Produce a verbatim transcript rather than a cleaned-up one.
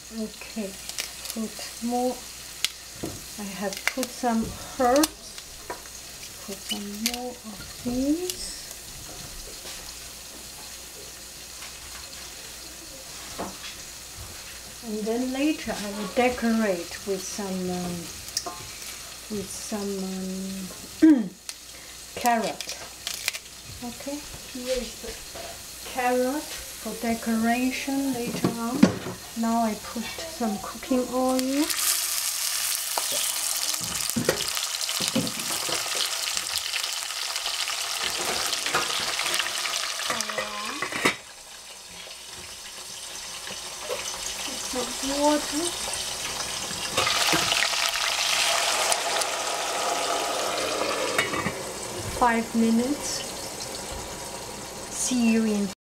Okay, put more. I have put some herbs. Put some more of these. And then later I will decorate with some um, with some um, carrot. Okay, here is the carrot for decoration later on. Now I put some cooking oil. Some water. Five minutes. See you in